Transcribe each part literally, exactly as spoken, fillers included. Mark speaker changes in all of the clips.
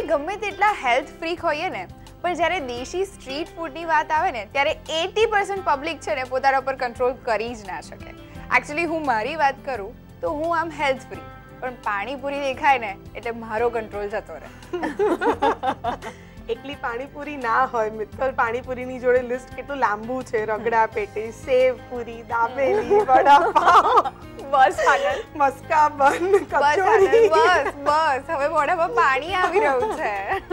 Speaker 1: ગમે તેટલા health freak હોઈએ ને, પણ જ્યારે દેશી સ્ટ્રીટ ફૂડની વાત આવે ને ત્યારે એટી પર્સન્ટ પબ્લિક છે ને પોતાના પર કંટ્રોલ કરી જ ના શકે. એકચ્યુઅલી હું મારી વાત કરું તો હું આમ હેલ્થ ફ્રી, પણ પાણીપુરી દેખાય ને એટલે મારો કંટ્રોલ જતો રહે.
Speaker 2: એકલી પાણીપુરી ના હોય મિત્તલ, પાણીપુરીની જોડે લિસ્ટ કેટલું લાંબુ છે. રગડા પેટી, સેવ પૂરી, દાબેલી, વડાપાવ,
Speaker 1: બસ આગળ
Speaker 2: મસ્કા બન,
Speaker 1: બસ આગળ,
Speaker 2: કચોરી.
Speaker 1: બસ બસ હવે મોઢામાં પાણી આવી રહ્યું છે.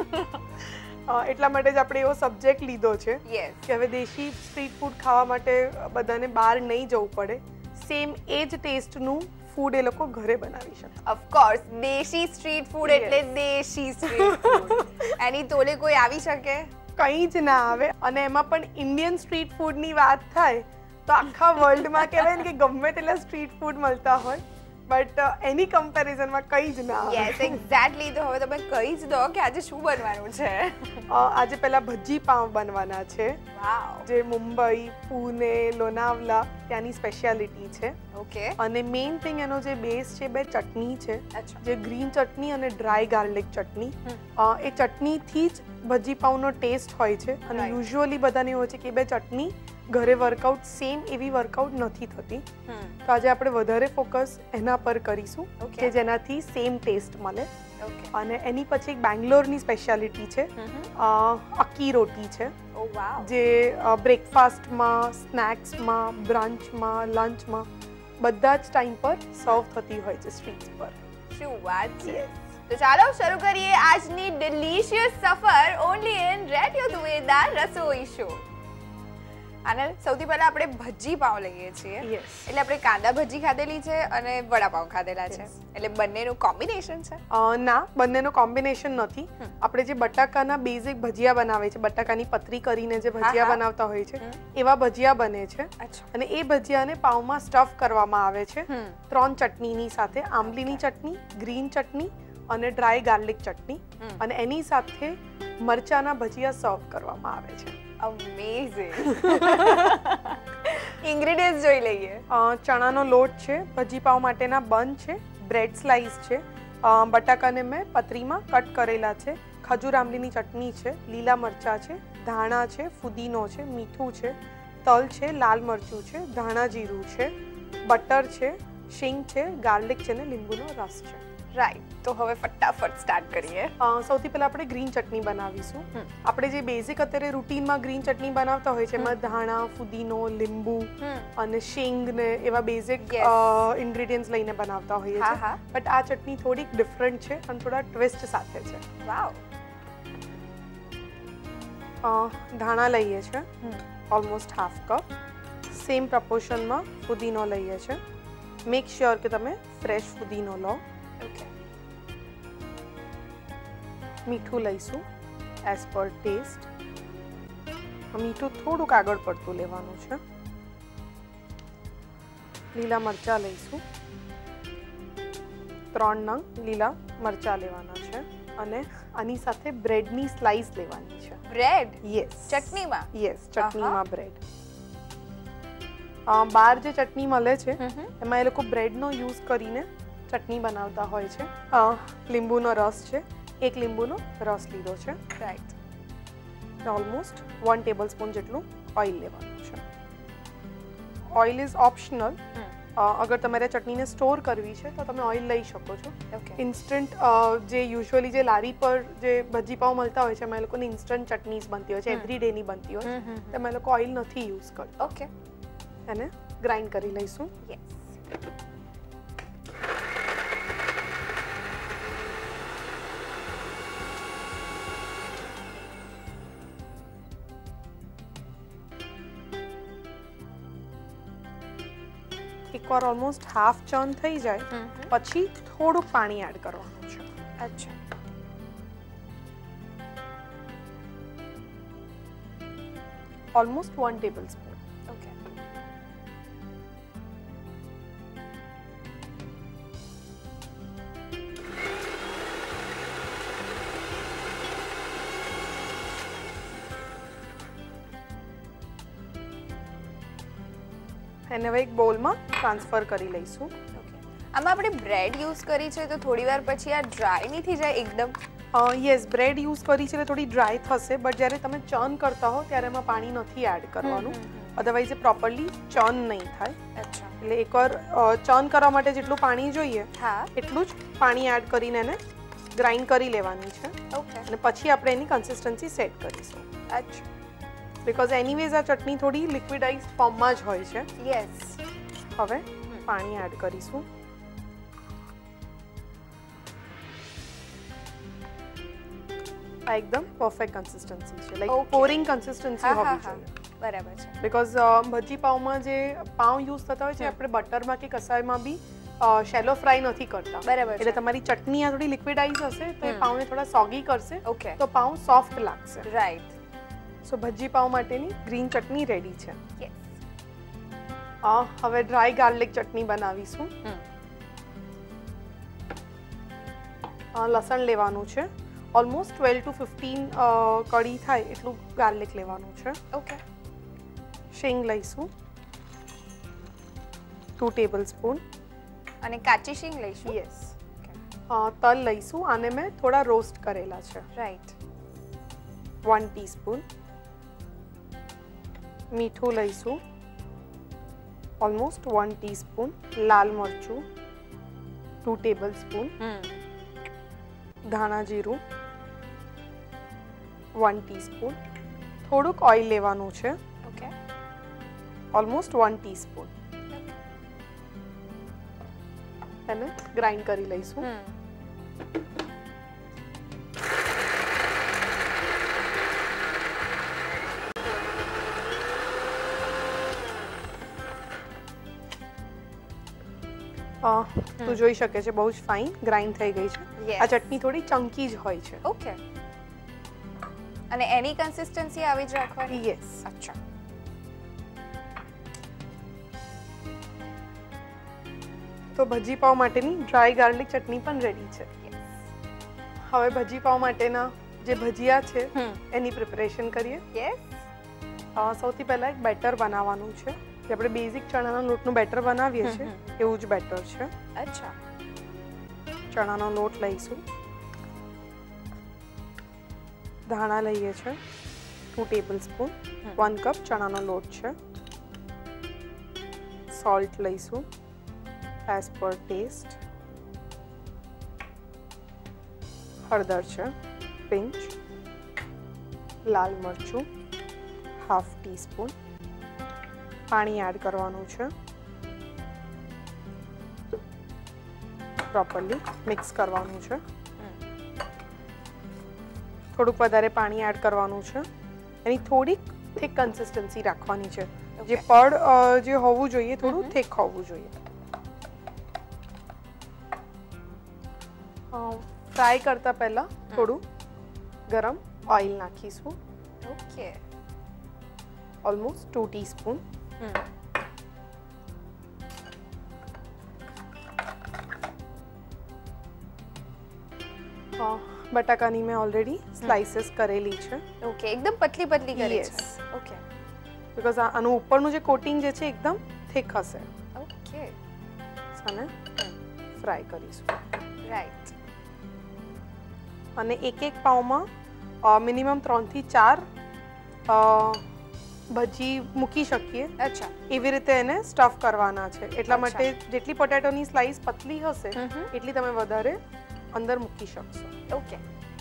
Speaker 2: અ, એટલા માટે જ આપણે એવો સબ્જેક્ટ લીધો છે
Speaker 1: યસ,
Speaker 2: કે હવે દેશી સ્ટ્રીટ ફૂડ ખાવા માટે બધાને બહાર નહીં જવું પડે. સેમ એ જ ટેસ્ટનું ફૂડ એ લોકો ઘરે બનાવી શકે.
Speaker 1: ઓફકોર્સ દેશી સ્ટ્રીટ ફૂડ એટલે દેશી સ્ટ્રીટ ફૂડ. એની તોલે કોઈ આવી શકે?
Speaker 2: કંઈ જ ના આવે. અને એમાં પણ ઇન્ડિયન સ્ટ્રીટ ફૂડની વાત થાય તો આખા વર્લ્ડમાં કહેવાય ને કે ગમે તેટલા સ્ટ્રીટ ફૂડ મળતા હોય, બટ એની કમ્પેરિઝનમાં કંઈ જ ના આવે.
Speaker 1: Yes exactly. તો હવે તમે કહી જ દો કે આજે શું બનવાનું છે.
Speaker 2: અ, આજે પહેલા ભજી પાવ બનવાના છે,
Speaker 1: વાવ,
Speaker 2: જે મુંબઈ, પુણે, લોનાવલા ત્યાંની સ્પેશિયાલિટી છે.
Speaker 1: ઓકે,
Speaker 2: અને મેઇન થિંગ એનો જે બેઝ છે બે ચટણી છે,
Speaker 1: અચ્છા,
Speaker 2: જે ગ્રીન ચટણી અને ડ્રાય ગાર્લિક ચટણી.
Speaker 1: હમ.
Speaker 2: અ, એ ચટણીથી જ ભજી પાવનો ટેસ્ટ હોય છે. અને
Speaker 1: Right.
Speaker 2: યુઝ્યુઅલી બધાને હોય છે કે એ બે ચટણી ઘરે વર્કઆઉટ સેમ એવી વર્કઆઉટ નથી થતી.
Speaker 1: હમ,
Speaker 2: તો આજે આપણે વધારે ફોકસ એના પર કરીશું
Speaker 1: Okay.
Speaker 2: કે જેનાથી સેમ ટેસ્ટ મળે.
Speaker 1: ઓકે,
Speaker 2: અને એની પછી એક બેંગ્લોરની સ્પેશિયાલિટી છે, અ, અક્કી રોટી છે,
Speaker 1: ઓ વાવ,
Speaker 2: જે બ્રેકફાસ્ટમાં, સ્નેક્સમાં, બ્રંચમાં, લંચમાં બધા જ ટાઈમ પર સર્વ થતી હોય છે સ્ટ્રીટ્સ પર.
Speaker 1: શું વાત છે. તો ચાલો શરૂ કરીએ આજની ડિલિશિયસ સફર ઓનલી ઇન રેડિયો ધુવેદાર રસોઈ શો. આનંદ, સૌથી પહેલા આપણે ભજી પાવ લઈએ છીએ.
Speaker 2: યસ.
Speaker 1: એટલે આપણે કાંદા ભજી ખાધેલી છે અને વડાપાવ ખાધેલા છે,
Speaker 2: Yes.
Speaker 1: એટલે બંનેનું કોમ્બિનેશન છે.
Speaker 2: ના, બંનેનો કોમ્બિનેશન નથી.
Speaker 1: હમ.
Speaker 2: આપણે જે બટાકાના બેઝિક ભજીયા બનાવે છે, બટાકાની પતરી કરીને જે ભજીયા
Speaker 1: હા, હા.
Speaker 2: બનાવતા હોય છે,
Speaker 1: હમ.
Speaker 2: એવા ભજીયા બને છે.
Speaker 1: અચ્છા,
Speaker 2: અને એ ભજીયાને પાવમાં સ્ટફ કરવામાં આવે છે
Speaker 1: હમ,
Speaker 2: ત્રણ ચટણીની સાથે, આંબલીની ચટણી, ગ્રીન ચટણી અને ડ્રાય ગાર્લિક ચટણી.
Speaker 1: હમ.
Speaker 2: અને એની સાથે મરચાના ભજીયા સર્વ કરવામાં આવે છે.
Speaker 1: અમેઝિંગ. ઇન્ગ્રેડિયન્ટ્સ જોઈ લઈએ.
Speaker 2: અ, ચણાનો લોટ છે, ભજી પાવ માટેના બન છે, બ્રેડ સ્લાઇસ છે, અ, બટાકાને મેં પતરીમાં કટ કરેલા છે, ખજૂર આંબલીની ચટણી છે, લીલા મરચાં છે, ધાણા છે, ફુદીનો છે, મીઠું છે, તલ છે, લાલ મરચું છે, ધાણા જીરું છે, બટર છે, શીંગ છે, ગાર્લિક છે ને લીંબુનો રસ છે.
Speaker 1: રાઈટ, તો હવે ફટાફટ સ્ટાર્ટ કરીએ.
Speaker 2: અ, સૌથી પહેલા આપણે ગ્રીન ચટણી બનાવીશું.
Speaker 1: હમ.
Speaker 2: આપણે જે બેઝિક અત્યારે રૂટીનમાં ગ્રીન ચટણી બનાવતા હોય છે, એમાં ધાણા, ફુદીનો, લીંબુ
Speaker 1: હમ,
Speaker 2: અને શીંગ ને એવા બેઝિક
Speaker 1: Yes.
Speaker 2: ઇન્ગ્રેડિયન્ટ્સ લઈને બનાવતા હોઈએ
Speaker 1: હા,
Speaker 2: છીએ.
Speaker 1: હા.
Speaker 2: બટ આ ચટણી થોડીક ડિફરન્ટ છે અને થોડા ટ્વિસ્ટ સાથે છે.
Speaker 1: વાવ,
Speaker 2: અ, ધાણા લઈએ છે
Speaker 1: હમ,
Speaker 2: ઓલમોસ્ટ હાફ કપ. સેમ પ્રપોર્શનમાં ફુદીનો લઈએ છે. મેક શ્યોર કે તમે ફ્રેશ ફુદીનો લો.
Speaker 1: ઓકે,
Speaker 2: મીઠું લઈશું એઝ પર ટેસ્ટ. મીઠું થોડુંક આગળ પડતું લેવાનું છે. લીલા મરચાં લઈશું, ત્રણ નંગ લીલા મરચાં લેવાના છે. અને આની સાથે બ્રેડની સ્લાઇસ લેવાની છે.
Speaker 1: બ્રેડ
Speaker 2: યસ,
Speaker 1: ચટણીમાં?
Speaker 2: યસ, ચટણીમાં બ્રેડ. બહાર જે ચટણી મળે છે
Speaker 1: હમ, હમ,
Speaker 2: એમાં એ લોકો બ્રેડનો યુઝ કરીને ચટણી બનાવતા હોય છે. અ, લીંબુનો રસ છે, એક લીંબુનો રસ લીધો છે.
Speaker 1: Right,
Speaker 2: almost one tablespoon જેટલું ઓઇલ લેવાનું છે. Oil is optional.
Speaker 1: હમ,
Speaker 2: અગર તમારે ચટણીને સ્ટોર કરવી છે તો તમે ઓઇલ લઈ શકો છો.
Speaker 1: ઓકે,
Speaker 2: ઇન્સ્ટન્ટ જે યુઝ્યુઅલી જે લારી પર જે ભજી પાવ મળતા હોય છે એમાં એ લોકોની ઇન્સ્ટન્ટ ચટણીઝ બનતી હોય છે,
Speaker 1: હમ.
Speaker 2: એવરી ડેની બનતી હોય
Speaker 1: હમ, હમ, હમ.
Speaker 2: તેમાં એ લોકો ઓઇલ નથી યુઝ કરતા.
Speaker 1: ઓકે,
Speaker 2: એને ગ્રાઇન્ડ કરી લઈશું.
Speaker 1: યસ.
Speaker 2: એકવાર ઓલમોસ્ટ હાફ ચર્ન થઈ જાય
Speaker 1: હમ, હમ.
Speaker 2: પછી થોડુંક પાણી એડ કરવાનું છે.
Speaker 1: અચ્છા,
Speaker 2: almost one tablespoon.
Speaker 1: Okay,
Speaker 2: એને હવે એક બોલમાં ટ્રાન્સફર કરી લઈશું.
Speaker 1: ઓકે. આમાં આપણે બ્રેડ યુઝ કરી છે તો થોડી વાર પછી આ ડ્રાય નહીં થઈ જાય એકદમ?
Speaker 2: યસ, બ્રેડ યુઝ કરી છે એટલે થોડી ડ્રાય થશે, બટ જ્યારે તમે ચર્ન કરતા હો ત્યારે એમાં પાણી નથી એડ કરવાનું, અધરવાઇઝ એ પ્રોપરલી ચર્ન નહીં થાય.
Speaker 1: અચ્છા.
Speaker 2: એટલે એકવાર ચર્ન કરવા માટે જેટલું પાણી જોઈએ
Speaker 1: હા
Speaker 2: એટલું જ પાણી એડ કરીને એને ગ્રાઇન્ડ કરી લેવાની છે.
Speaker 1: ઓકે.
Speaker 2: અને પછી આપણે એની કન્સિસ્ટન્સી સેટ કરીશું.
Speaker 1: અચ્છા.
Speaker 2: બિકોઝ એનીવેઝ આ ચટણી થોડી લિક્વિડાઇઝ ફોર્મમાં જ હોય છે.
Speaker 1: યસ.
Speaker 2: હવે પાણી એડ કરીશું. આ એકદમ પરફેક્ટ કન્સિસ્ટન્સી છે, લાઈક પોરિંગ કન્સિસ્ટન્સી હોવી જોઈએ.
Speaker 1: બરાબર છે.
Speaker 2: બિકોઝ ભજી પાવમાં જે પાવ યુઝ થતા હોય છે આપણે બટરમાં કે કસાયમાં બી શેલો ફ્રાય નથી કરતા.
Speaker 1: બરાબર.
Speaker 2: એટલે તમારી ચટણી આ થોડી લિક્વિડાઇઝ હશે તો એ પાવને થોડા સોગી કરશે.
Speaker 1: ઓકે.
Speaker 2: તો પાવ સોફ્ટ લાગશે.
Speaker 1: રાઈટ.
Speaker 2: સો ભજી પાવ માટેની ગ્રીન ચટણી રેડી છે.
Speaker 1: યસ.
Speaker 2: હવે ડ્રાય ગાર્લિક ચટણી બનાવીશું. લસણ લેવાનું છે, ઓલમોસ્ટ ટ્વેલ્વ ટુ ફિફ્ટીન કડી થાય એટલું ગાર્લિક લેવાનું છે.
Speaker 1: ઓકે.
Speaker 2: શેંગ લઈશું ટુ ટેબલ સ્પૂન.
Speaker 1: અને કાચી શીંગ લઈશું.
Speaker 2: યસ. તલ લઈશું, આને મેં થોડા રોસ્ટ કરેલા છે.
Speaker 1: રાઈટ.
Speaker 2: One teaspoon. મીઠું લઈશું ઓલમોસ્ટ વન ટીસ્પૂન. લાલ મરચું ટુ ટેબલ સ્પૂન. ધાણા જીરું વન ટીસ્પૂન. થોડુંક ઓઇલ લેવાનું છે.
Speaker 1: ઓકે.
Speaker 2: Almost one teaspoon. એને ગ્રાઇન્ડ કરી લઈશું. તું જોઈ શકે છે બહુ જ ફાઇન ગ્રાઇન્ડ થઈ ગઈ છે. આ ચટણી થોડી ચંકી જ હોય છે.
Speaker 1: ઓકે. અને એની કન્સિસ્ટન્સી આવી જ રાખવાની.
Speaker 2: યસ.
Speaker 1: અચ્છા.
Speaker 2: તો ભજી પાવ માટેની ડ્રાય ગાર્લિક ચટણી પણ રેડી છે. હવે ભજી પાવ માટેના જે ભજીયા છે એની પ્રિપરેશન કરીએ.
Speaker 1: યસ.
Speaker 2: સૌથી પહેલા એક બેટર બનાવવાનું છે. જે આપણે બેઝિક ચણાના લોટનું બેટર બનાવીએ છીએ એવું જ બેટર છે.
Speaker 1: અચ્છા.
Speaker 2: ચણાનો લોટ લઈશું. ધાણા લઈએ છીએ two tablespoon. One cup ચણાનો લોટ છે. સોલ્ટ લઈશું એઝ પર ટેસ્ટ. હળદર છે પિંચ. લાલ મરચું હાફ ટીસ્પૂન. પાણી એડ કરવાનું છે. પ્રોપરલી મિક્સ કરવાનું છે. થોડુંક વધારે પાણી એડ કરવાનું છે. એની થોડીક થિક કન્સિસ્ટન્સી રાખવાની છે. જે પડ જે હોવું જોઈએ થોડું થિક હોવું જોઈએ. ફ્રાય કરતા પહેલા થોડું ગરમ ઓઇલ નાખીશું.
Speaker 1: ઓકે.
Speaker 2: Almost two teaspoon. બટાકાની મેં ઓલરેડી સ્લાઇસીસ કરેલી છે.
Speaker 1: ઓકે. એકદમ પતલી પતલી કરી છે. ઓકે.
Speaker 2: બીકોઝ આનું ઉપરનું જે કોટિંગ જે છે એકદમ થિક હશે.
Speaker 1: ઓકે.
Speaker 2: અને ફ્રાય કરીશું.
Speaker 1: રાઈટ.
Speaker 2: અને એક એક પાવમાં મિનિમમ ત્રણ થી ચાર ભજી મૂકી શકીએ.
Speaker 1: અચ્છા.
Speaker 2: એવી રીતે એને સ્ટફ કરવાના છે. એટલા માટે જેટલી પોટેટોની સ્લાઇસ પતલી હશે એટલી તમે વધારે અંદર મૂકી શકશો.
Speaker 1: ઓકે.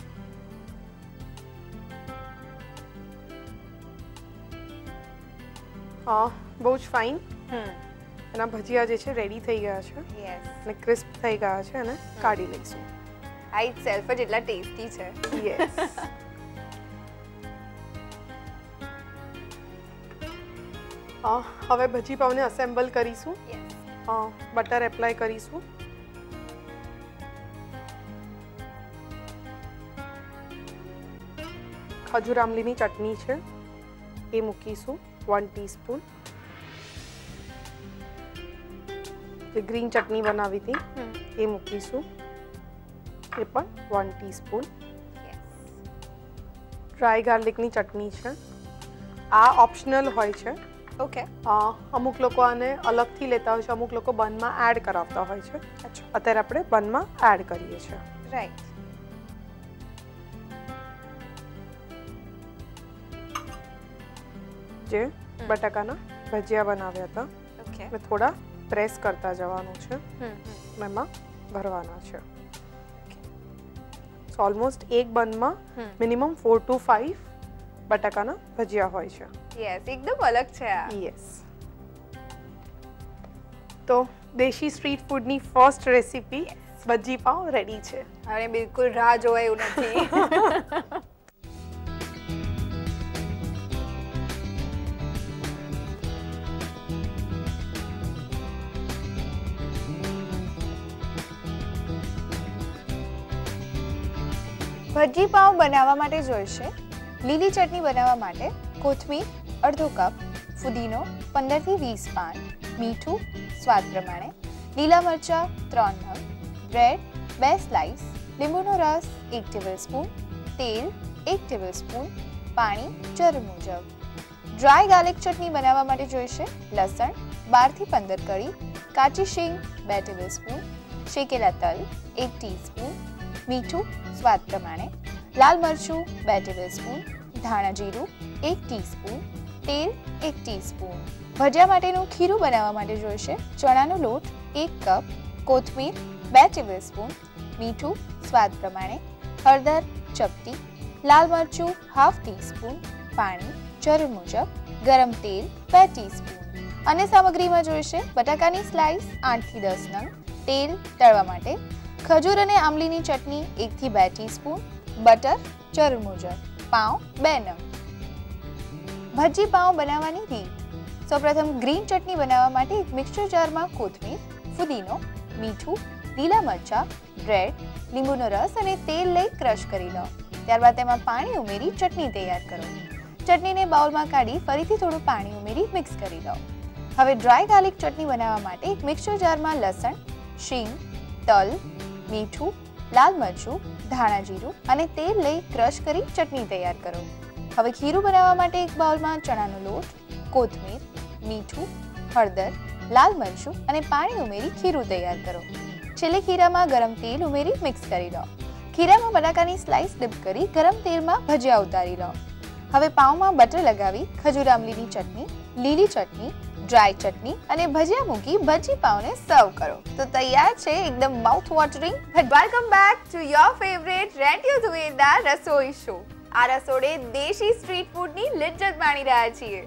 Speaker 2: હા, બહુ જ ફાઇન. એના ભજીયા જે છે રેડી થઈ ગયા છે.
Speaker 1: યસ.
Speaker 2: અને ક્રિસ્પ થઈ ગયા છે અને કાઢી લઈશું.
Speaker 1: આ ઇટ સેલ્ફ જ એટલા ટેસ્ટી છે.
Speaker 2: યસ. હવે ભજી પાવને અસેમ્બલ કરીશું. બટર એપ્લાય કરીશું. ખજૂર આમલીની ચટણી છે એ મૂકીશું વન ટીસ્પૂન. જે ગ્રીન ચટણી બનાવી હતી એ મૂકીશું એ પણ વન ટીસ્પૂન. ડ્રાય ગાર્લિકની ચટણી છે. આ ઓપ્શનલ હોય છે.
Speaker 1: ઓકે.
Speaker 2: અમુક લોકો આને અલગથી લેતા હોય છે, અમુક લોકો બનમાં એડ કરાવતા હોય છે. અત્યારે આપણે બનમાં એડ કરીએ છીએ.
Speaker 1: રાઈટ.
Speaker 2: જે બટાકાના ભજીયા બનાવ્યા હતા
Speaker 1: ઓકે
Speaker 2: એ થોડા પ્રેસ કરતા જવાનું છે, એમાં ભરવાના છે. સો ઓલમોસ્ટ એક બનમાં મિનિમમ ફોર ટુ ફાઈવ બટાકાના ભજીયા હોય છે.
Speaker 1: યસ, એકદમ અલગ છે આ.
Speaker 2: યસ. તો દેશી સ્ટ્રીટ ફૂડની first recipe bhaji pav ready છે.
Speaker 1: હવે બિલકુલ રાહ જોવાય એવું નથી. ભજી પાવ બનાવવા માટે જોઈશે લીલી ચટણી બનાવવા માટે કોથમીર અડધો કપ, ફુદીનો પંદર થી વીસ પાન, મીઠું સ્વાદ પ્રમાણે, લીલા મરચાં ત્રણ નંગ, બ્રેડ બે સ્લાઇસ, લીંબુનો રસ એક ટેબલસ્પૂન, તેલ એક ટેબલસ્પૂન, પાણી જરૂર મુજબ. ડ્રાય ગાર્લિક ચટણી બનાવવા માટે જોઈશે લસણ બાર થી પંદર કળી, કાચી શીંગ બે ટેબલસ્પૂન, શેકેલા તલ એક ટીસ્પૂન, મીઠું સ્વાદ પ્રમાણે, લાલ મરચું બે ટેબલસ્પૂન, ધાણા જીરું એક ટીસ્પૂન, તેલ એક ટીસ્પૂન. ભજીયા માટેનું ખીરું બનાવવા માટે જોઈશે ચણાનો લોટ એક કપ, કોથમીર બે ટેબલસ્પૂન, મીઠું સ્વાદ પ્રમાણે, હળદર ચપટી, લાલ મરચું હાફ ટીસ્પૂન, પાણી જરૂર મુજબ, ગરમ તેલ બે ટીસ્પૂન. અને સામગ્રીમાં જોઈશે બટાકાની સ્લાઇસ આઠ થી દસ નંગ, તેલ તળવા માટે, ખજૂર અને આંબલીની ચટણી એક થી બે ટીસ્પૂન, બટર જરૂર મુજબ, પાવ બે નંગ. ભજી પાવ બનાવવાની રીત. સૌપ્રથમ ગ્રીન ચટણી બનાવવા માટે એક મિક્સર જારમાં કોથમીર, ફુદીનો, મીઠું, લીલા મરચાં, બ્રેડ, લીંબુનો રસ અને તેલ લઈ ક્રશ કરી લો. ત્યારબાદ તેમાં પાણી ઉમેરી ચટણી તૈયાર કરો. ચટણીને બાઉલમાં કાઢી ફરીથી થોડું પાણી ઉમેરી મિક્સ કરી લો. હવે ડ્રાય ગાર્લિક ચટણી બનાવવા માટે એક મિક્સર જારમાં લસણ, શીંગ, તલ, મીઠું, લાલ મરચું, ધાણા જીરું અને તેલ લઈ ક્રશ કરી ચટણી તૈયાર કરો. હવે ખીરું બનાવવા માટે એક બાઉલમાં ચણાનો લોટ, કોથમીર, મીઠું, હળદર, લાલ મરચું અને પાણી ઉમેરી ખીરું તૈયાર કરો. છેલ્લે ખીરામાં ગરમ તેલ ઉમેરી મિક્સ કરી લો. ખીરામાં બટાકાની સ્લાઇસ ડિપ કરી ગરમ તેલમાં ભજીયા ઉતારી લો. હવે પાવમાં બટર લગાવી ખજૂર આંબલીની ચટણી, લીલી ચટણી, ડ્રાય ચટણી અને ભજીયા મૂકી ભજી પાવને સર્વ કરો. તો તૈયાર છે એકદમ mouth watering. Welcome back to your favourite radio ધુવેદા રસોઈ શો. આ રસોડે દેશી સ્ટ્રીટ ફૂડની લિજ્જત માણી રહ્યા છીએ.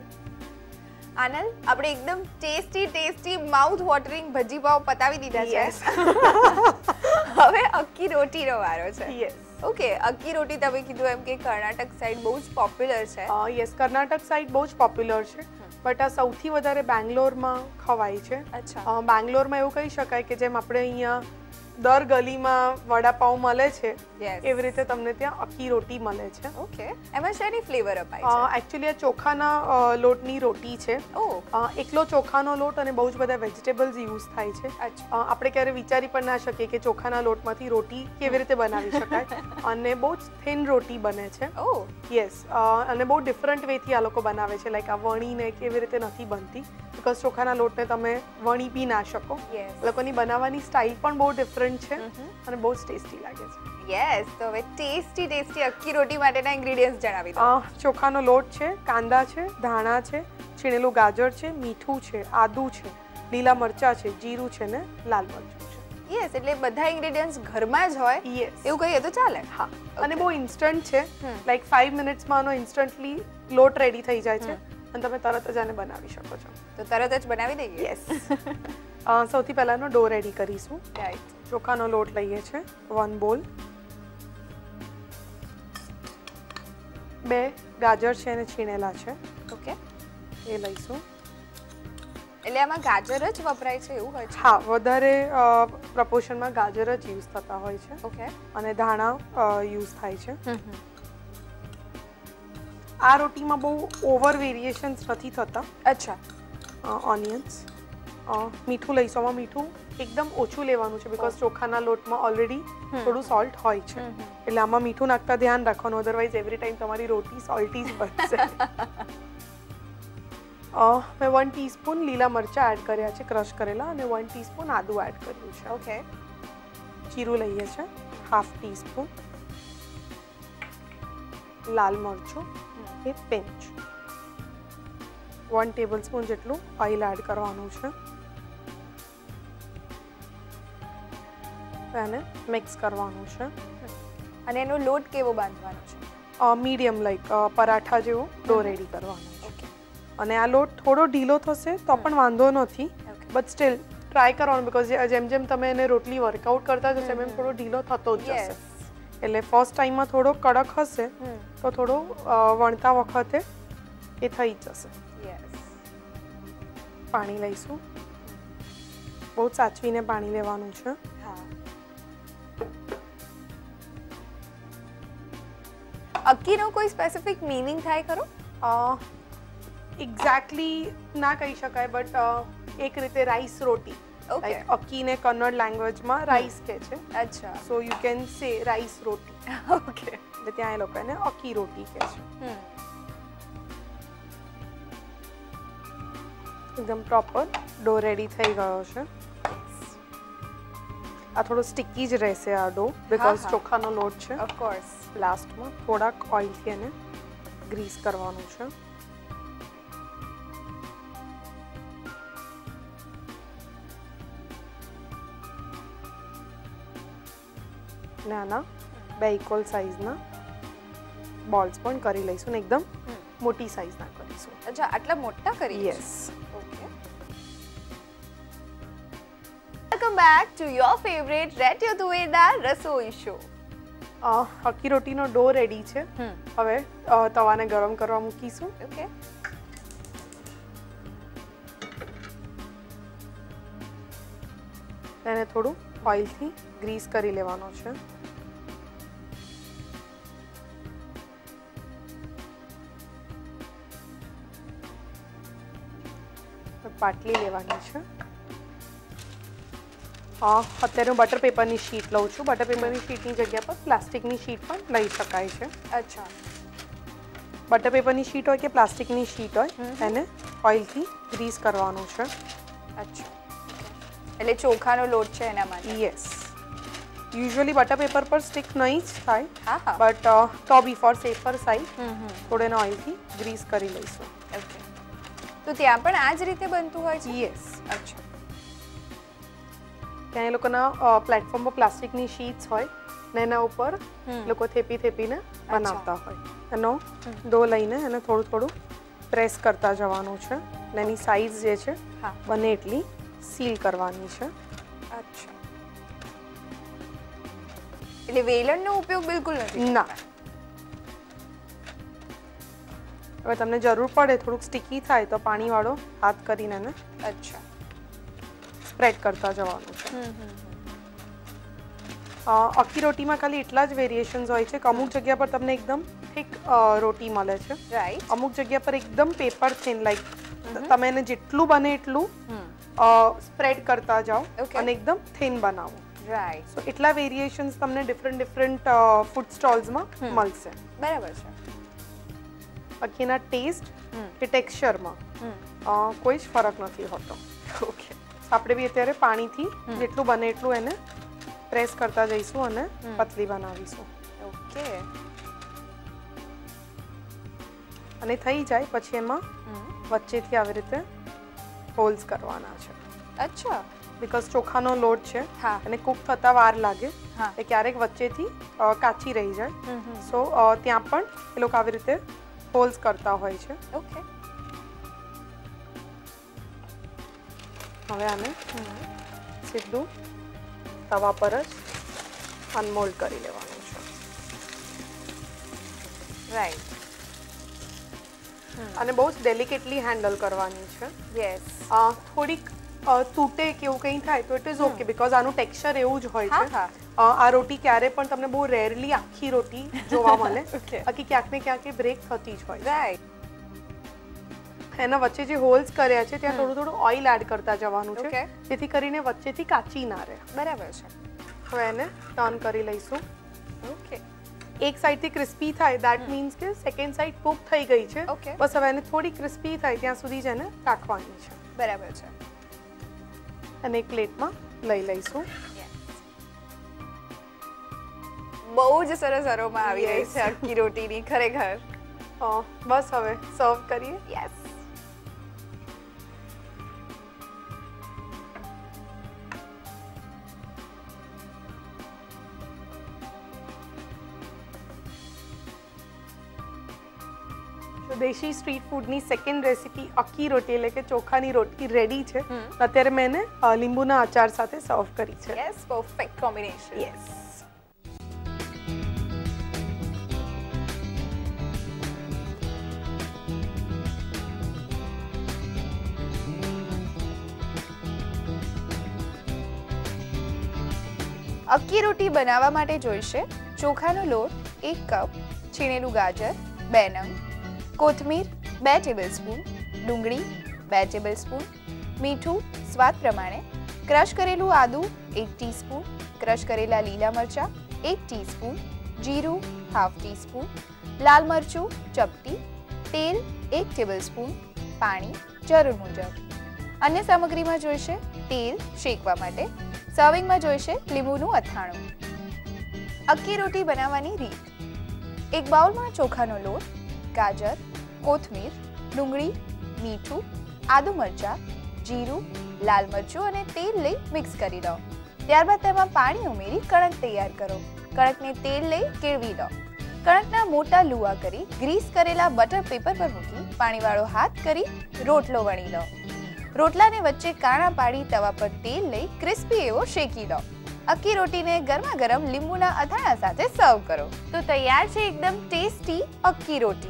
Speaker 1: આનંદ, આપણે એકદમ tasty tasty mouth watering bhaji pav પતાવી દીધા છે. હવે અક્કી રોટીનો વારો છે.
Speaker 2: યસ.
Speaker 1: ઓકે, અક્કી રોટી તમે કીધું એમ કે કર્ણાટક સાઈડ બહુ જ પોપ્યુલર છે.
Speaker 2: યસ, કર્ણાટક સાઈડ બહુ જ પોપ્યુલર છે, બટ આ સૌથી વધારે બેંગ્લોરમાં ખવાય છે.
Speaker 1: અચ્છા.
Speaker 2: બેંગ્લોરમાં એવું કહી શકાય કે જેમ આપણે અહીંયા દર ગલીમાં વડાપાઉં મળે છે એવી રીતે તમને ત્યાં અક્કી રોટી મળે છે.
Speaker 1: ઓકે, એમાં શેની ફ્લેવર અપાય છે?
Speaker 2: એકચ્યુઅલી આ ચોખાના લોટની રોટી છે.
Speaker 1: ઓહ.
Speaker 2: એકલો ચોખાનો લોટ અને બહુ જ બધા વેજીટેબલ્સ યુઝ થાય છે.
Speaker 1: અચ્છા.
Speaker 2: આપણે ક્યારે વિચારી પણ ના શકીએ કે ચોખાના લોટમાંથી રોટી કેવી રીતે બનાવી શકાય, અને બહુ જ થિન રોટી બને છે.
Speaker 1: ઓહ.
Speaker 2: યસ, અને બહુ ડિફરન્ટ વેથી આ લોકો બનાવે છે. લાઈક આ વણીને કેવી રીતે નથી બનતી, બિકોઝ ચોખાના લોટને તમે વણી બી ના શકો. લોકોની બનાવવાની સ્ટાઇલ પણ બહુ ડિફરન્ટ છે અને બહુ ટેસ્ટી લાગે છે.
Speaker 1: યસ, તો હવે ટેસ્ટી ટેસ્ટી અક્કી રોટી માટેના ઇન્ગ્રેડિયન્ટ્સ જણાવી દો.
Speaker 2: ચોખાનો લોટ છે, કાંદા છે, ધાણા છે, છીણેલું ગાજર છે, મીઠું છે, આદુ છે, લીલા મરચાં છે, જીરું છે ને લાલ મરચું છે.
Speaker 1: યસ, એટલે બધા ઇન્ગ્રેડિયન્ટ્સ ઘરમાં જ હોય.
Speaker 2: યસ,
Speaker 1: એવું કહીએ તો ચાલે.
Speaker 2: હા, અને બહુ ઇન્સ્ટન્ટ છે. લાઈક ફાઈવ મિનિટ્સમાં આનો ઇન્સ્ટન્ટલી લોટ રેડી થઈ જાય છે અને તમે તરત જ આને બનાવી શકો છો.
Speaker 1: તો તરત જ બનાવી દઈએ.
Speaker 2: યસ. સૌથી પહેલાનો ડો રેડી કરીશું.
Speaker 1: રાઈટ.
Speaker 2: ચોખાનો લોટ લઈએ છે વન બોલ, બે ગાજર છે અને છીણેલા છે.
Speaker 1: ઓકે,
Speaker 2: એ લઈશું.
Speaker 1: એટલે આમાં ગાજર જ વપરાય છે એવું હોય છે?
Speaker 2: હા, વધારે પ્રપોર્શનમાં ગાજર જ યુઝ થતા હોય છે.
Speaker 1: ઓકે.
Speaker 2: અને ધાણા યુઝ થાય છે. આ રોટીમાં બહુ ઓવર વેરિએશન્સ નથી થતા.
Speaker 1: અચ્છા.
Speaker 2: ઓનિયન્સ, મીઠું લઈશું. આમાં મીઠું એકદમ ઓછું લેવાનું છે બિકોઝ ચોખાના લોટમાં ઓલરેડી થોડું સોલ્ટ હોય છે, એટલે આમાં મીઠું નાખતા ધ્યાન રાખવાનું, અધરવાઇઝ એવરી ટાઈમ તમારી રોટી સોલ્ટી જ બનશે. મેં વન ટીસ્પૂન લીલા મરચાં એડ કર્યા છે ક્રશ કરેલા, અને વન ટીસ્પૂન આદુ એડ કર્યું છે.
Speaker 1: ઓકે.
Speaker 2: જીરું લઈએ છે હાફ ટીસ્પૂન, લાલ મરચું એક પિંચ, વન ટેબલ સ્પૂન જેટલું ઓઇલ એડ કરવાનું છે. એને મિક્સ કરવાનું છે.
Speaker 1: અને એનો લોટ કેવો બાંધવાનો છે?
Speaker 2: મીડિયમ લાઈક પરાઠા જેવો ડો રેડી કરવાનો છે. ઓકે. અને આ લોટ થોડો ઢીલો થશે તો પણ વાંધો નથી, બટ સ્ટીલ ટ્રાય કરવાનું, બીકોઝ જેમ જેમ તમે એને રોટલી વર્કઆઉટ કરતા જશો એમ એમ થોડો ઢીલો થતો જ જશે. એટલે ફર્સ્ટ ટાઈમમાં થોડો કડક હશે તો થોડો વણતા વખતે એ થઈ જશે. પાણી લઈશું. બહુ સાચવીને પાણી લેવાનું છે.
Speaker 1: અક્કીનો કોઈ સ્પેસિફિક મીનિંગ થાય ખરો?
Speaker 2: એક્ઝેક્ટલી ના કહી શકાય, બટ એક રીતે રાઈસ રોટી.
Speaker 1: ઓકે.
Speaker 2: અક્કીને કન્નડ લેંગ્વેજમાં રાઈસ કહે છે.
Speaker 1: અચ્છા.
Speaker 2: So you can say rice roti.
Speaker 1: Okay.
Speaker 2: એટલે ત્યાં એ લોકો એને અક્કી રોટી કહે છે. એકદમ પ્રોપર ડો રેડી થઈ ગયો છે. આ થોડો સ્ટિકી જ રહેશે આ ડો, બીકોઝ ચોખાનો લોટ છે.
Speaker 1: ઓફકોર્સ.
Speaker 2: લાસ્ટમાં થોડાક ઓઇલથી એને ગ્રીસ કરવાનું છે. નાના બે ઇક્વલ સાઇઝના બોલ્સ પણ કરી લઈશું ને એકદમ મોટી સાઇઝના કરીશું.
Speaker 1: અચ્છા, આટલા મોટા કરી?
Speaker 2: Yes.
Speaker 1: Okay. Welcome back to your favourite radio તુવેરદાર રસોઈ શો.
Speaker 2: અક્કી રોટીનો ડો રેડી છે. હવે તવાને ગરમ કરવા મૂકીશું.
Speaker 1: ઓકે.
Speaker 2: એને થોડું ઓઇલથી ગ્રીસ કરી લેવાનો છે. પાટલી લેવાની છે. અત્યારે હું બટર પેપરની શીટ લઉં છું. બટર પેપરની શીટની જગ્યા પર પ્લાસ્ટિકની શીટ પણ લઈ શકાય છે.
Speaker 1: અચ્છા.
Speaker 2: બટર પેપરની શીટ હોય કે પ્લાસ્ટિકની શીટ હોય એને ઓઇલથી ગ્રીસ કરવાનું છે.
Speaker 1: અચ્છા. એટલે ચોખાનો લોટ છે એના માટે?
Speaker 2: યસ. યુઝ્યુઅલી બટર પેપર પર સ્ટિક નહીં જ થાય,
Speaker 1: હા,
Speaker 2: બટ તો બી ફોર સેફર સાઇડ થોડો એને ઓઇલથી ગ્રીસ કરી લઈશું.
Speaker 1: ઓકે. તો ત્યાં પણ આ જ રીતે બનતું હોય છે?
Speaker 2: યસ.
Speaker 1: અચ્છા.
Speaker 2: ત્યાં એ લોકોના પ્લેટફોર્મ પર પ્લાસ્ટિકની શીટ્સ હોય ને એના ઉપર લોકો થેપી થેપીને બનાવતા હોય. એનો ડો લઈને એને થોડું થોડું પ્રેસ કરતા જવાનું છે. ને એની સાઇઝ જે છે બને એટલી સીલ કરવાની છે.
Speaker 1: અચ્છા. એટલે વેલણનો ઉપયોગ બિલકુલ નથી?
Speaker 2: ના. હવે તમને જરૂર પડે થોડુંક સ્ટિકી થાય તો પાણીવાળો હાથ કરીને એને
Speaker 1: અચ્છા
Speaker 2: સ્પ્રેડ કરતા જવાનું છે. અક્કી રોટીમાં ખાલી એટલા જ વેરિએશન્સ હોય છે કે અમુક જગ્યા પર તમને એકદમ થીક રોટી મળે છે.
Speaker 1: રાઈટ.
Speaker 2: અમુક જગ્યા પર એકદમ પેપર થિન, લાઈક તમે એને જેટલું બને એટલું સ્પ્રેડ કરતા જાઓ અને એકદમ થિન બનાવો.
Speaker 1: રાઈટ.
Speaker 2: સો એટલા વેરિએશન્સ તમને ડિફરન્ટ ડિફરન્ટ ફૂડ સ્ટોલ્સમાં મળશે.
Speaker 1: બરાબર છે.
Speaker 2: અક્કીના ટેસ્ટ કે ટેક્સચરમાં કોઈ જ ફરક નથી હોતો.
Speaker 1: ઓકે.
Speaker 2: આપણે બી અત્યારે પાણીથી જેટલું બને એટલું એને પ્રેસ કરતા જઈશું અને પતલી બનાવીશું.
Speaker 1: ઓકે.
Speaker 2: અને થઈ જાય પછી એમાં વચ્ચેથી આવી રીતે હોલ્સ કરવાના છે.
Speaker 1: અચ્છા.
Speaker 2: બીકોઝ ચોખાનો લોટ છે
Speaker 1: હા.
Speaker 2: અને કુક થતા વાર લાગે,
Speaker 1: હા.
Speaker 2: એ ક્યારેક વચ્ચેથી કાચી રહી જાય. સો ત્યાં પણ એ લોકો આવી રીતે હોલ્સ કરતા હોય છે.
Speaker 1: ઓકે.
Speaker 2: હવે આને સીધું તવા પર જ અનમોલ્ડ કરી લેવાનું છે.
Speaker 1: રાઈટ.
Speaker 2: અને બહુ જ ડેલિકેટલી હેન્ડલ કરવાની છે.
Speaker 1: યસ.
Speaker 2: થોડીક તૂટે કે એવું કંઈ થાય તો ઇટ ઇઝ ઓકે, બીકોઝ આનું ટેક્સચર એવું જ હોય છે.
Speaker 1: હા.
Speaker 2: આ રોટી ક્યારે પણ તમને બહુ રેરલી આખી રોટી જોવા મળે, બાકી ક્યાંક ને ક્યાંક બ્રેક થતી જ હોય.
Speaker 1: રાઈટ.
Speaker 2: એના વચ્ચે જે હોલ્સ કર્યા છે ત્યાં થોડું થોડું ઓઇલ એડ કરતા જવાનું છે,
Speaker 1: Okay.
Speaker 2: જેથી કરીને વચ્ચેથી કાચી ના રહે.
Speaker 1: બરાબર છે.
Speaker 2: હવે એને ટર્ન કરી લઈશું.
Speaker 1: ઓકે.
Speaker 2: એક સાઈડથી ક્રિસ્પી થાય દેટ મીન્સ કે સેકન્ડ સાઈડ કુક થઈ ગઈ છે.
Speaker 1: Okay.
Speaker 2: બસ હવે એને થોડી ક્રિસ્પી થાય ત્યાં સુધી જ એને રાખવાની છે.
Speaker 1: બરાબર છે.
Speaker 2: અને એક પ્લેટમાં લઈ લઈશું.
Speaker 1: બહુ જ સરસ અરોમા આવી રહી છે અક્કી રોટીની, ખરેખર.
Speaker 2: બસ હવે સર્વ કરીએ.
Speaker 1: યસ.
Speaker 2: તો દેશી સ્ટ્રીટ ફૂડની સેકન્ડ રેસીપી અક્કી રોટી એટલે કે ચોખાની રોટલી રેડી છે. અત્યારે મેં એને અ, લીંબુના અચાર સાથે સર્વ કરી છે.
Speaker 1: Yes, perfect combination.
Speaker 2: Yes.
Speaker 1: Akki roti બનાવવા માટે જોઈશે ચોખાનો લોટ એક કપ, છીણેલું ગાજર બે નંગ, કોથમીર બે ટેબલસ્પૂન, ડુંગળી બે ટેબલસ્પૂન, મીઠું સ્વાદ પ્રમાણે, ક્રશ કરેલું આદું એક ટીસ્પૂન, ક્રશ કરેલા લીલા મરચાં એક ટીસ્પૂન, જીરું હાફ ટીસ્પૂન, લાલ મરચું ચપટી, તેલ એક ટેબલસ્પૂન, પાણી જરૂર મુજબ. અન્ય સામગ્રીમાં જોઈશે તેલ શેકવા માટે, સર્વિંગમાં જોઈશે લીંબુનું અથાણું. અક્કી રોટી બનાવવાની રીત: એક બાઉલમાં ચોખાનો લોટ, ગાજર, કોથમીર, ડુંગળી, મીઠું, આદુ મરચાં, જીરું, લાલ મરચું અને તેલ લઈ મિક્સ કરી લો. ત્યારબાદ તેમાં પાણી ઉમેરી કણક તૈયાર કરો. કણકને તેલ લઈ કેળવી લો. કણકના મોટા લુવા કરી ગ્રીસ કરેલા બટર પેપર પર મૂકી પાણીવાળો હાથ કરી રોટલો વણી લો. રોટલાને વચ્ચે કાણા પાડી તવા પર તેલ લઈ ક્રિસ્પી એવો શેકી લો. અક્કી રોટીને ગરમા ગરમ લીંબુના અથાણા સાથે સર્વ કરો. તો તૈયાર છે એકદમ ટેસ્ટી અક્કી રોટી.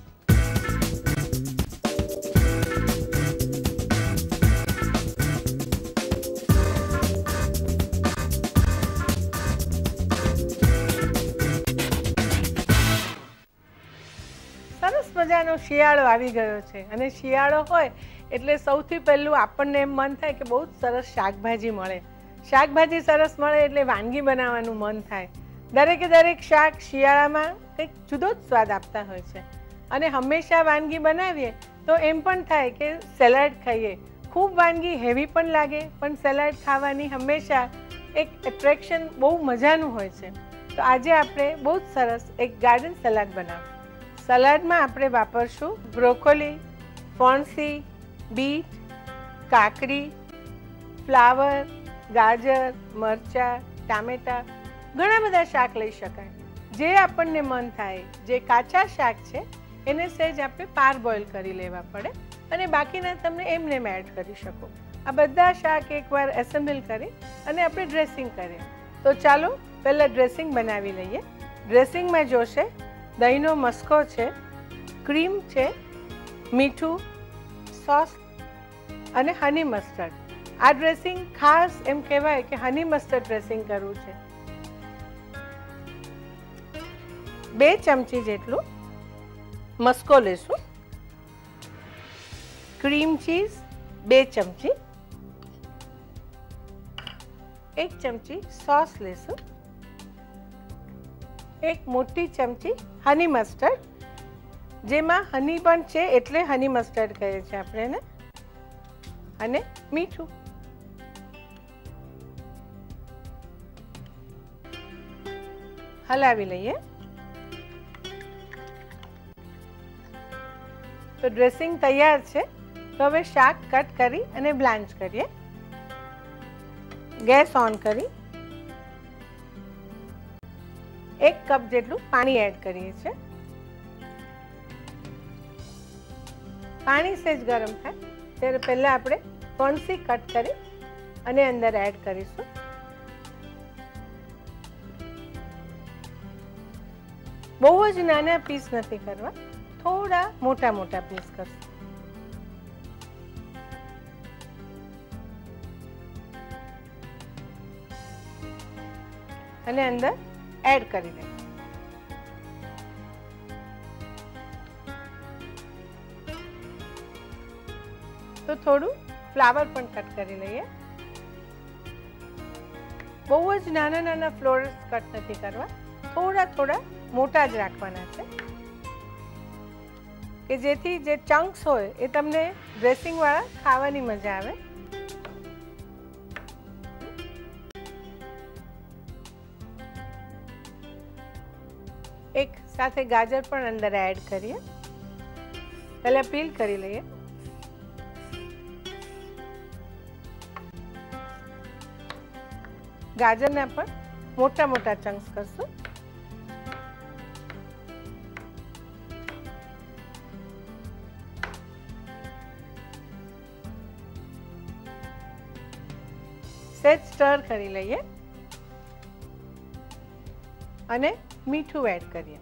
Speaker 3: સરસ મજાનો શિયાળો આવી ગયો છે અને શિયાળો હોય એટલે સૌથી પહેલું આપણને એમ મન થાય કે બહુ જ સરસ શાકભાજી મળે. શાકભાજી સરસ મળે એટલે વાનગી બનાવવાનું મન થાય. દરેકે દરેક શાક શિયાળામાં કંઈક જુદો જ સ્વાદ આપતા હોય છે અને હંમેશા વાનગી બનાવીએ તો એમ પણ થાય કે સેલાડ ખાઈએ. ખૂબ વાનગી હેવી પણ લાગે પણ સેલાડ ખાવાની હંમેશા એક એટ્રેક્શન બહુ મજાનું હોય છે. તો આજે આપણે બહુ જ સરસ એક ગાર્ડન સલાડ બનાવીએ. સલાડમાં આપણે વાપરશું બ્રોકોલી, ફોણસી, બીટ, કાકડી, ફ્લાવર, ગાજર, મરચાં, ટામેટાં, ઘણા બધા શાક લઈ શકાય. જે આપણને મન થાય. જે કાચા શાક છે એને સહેજ આપણે પાર બોઇલ કરી લેવા પડે અને બાકીના તમને એમને એમ એડ કરી શકો. આ બધા શાક એકવાર એસેમ્બલ કરી અને આપણે ડ્રેસિંગ કરીએ. તો ચાલો પહેલાં ડ્રેસિંગ બનાવી લઈએ. ડ્રેસિંગમાં જોશે દહીંનો મસ્કો છે, ક્રીમ છે, મીઠું, સોસ અને હની મસ્ટર્ડ. આ ડ્રેસિંગ ખાસ એમ કહેવાય કે હની મસ્ટર્ડ ડ્રેસિંગ કરવું છે. બે ચમચી જેટલું મસ્કો લેશું, ક્રીમ ચીઝ બે ચમચી, એક ચમચી સોસ લેશું, એક મોટી ચમચી હની મસ્ટર્ડ, જેમાં હની પણ છે એટલે હની મસ્ટર્ડ કહે છે આપણે એને, અને મીઠું. હલાવી લઈએ. તો ડ્રેસિંગ તૈયાર છે. તો હવે શાક કટ કરી અને બ્લાન્ચ કરીએ. ગેસ ઓન કરી એક કપ જેટલું પાણી એડ કરીએ છીએ. પાણી સહેજ ગરમ થાય ત્યારે પહેલાં આપણે ફણસી કટ કરી અને અંદર એડ કરીશું. બહુ જ નાના પીસ નથી કરવા, થોડા મોટા મોટા પીસ કરશું. અને અંદર એડ કરી દઈએ. તો થોડું ફ્લાવર પણ કટ કરી લઈએ. બહુ જ નાના નાના ફ્લોરસ કટ નથી કરવા, થોડા થોડા મોટા જ રાખવાના છે કે જેથી જે ચંક્સ હોય એ તમને ડ્રેસિંગ વાળા ખાવાની મજા આવે. એક સાથે ગાજર પણ અંદર એડ કરીએ. પહેલા પીલ કરી લઈએ. ગાજરના પણ મોટા મોટા ચંક્સ કરશું. સેજ સ્ટર કરી લઈએ અને મીઠું એડ કરીએ.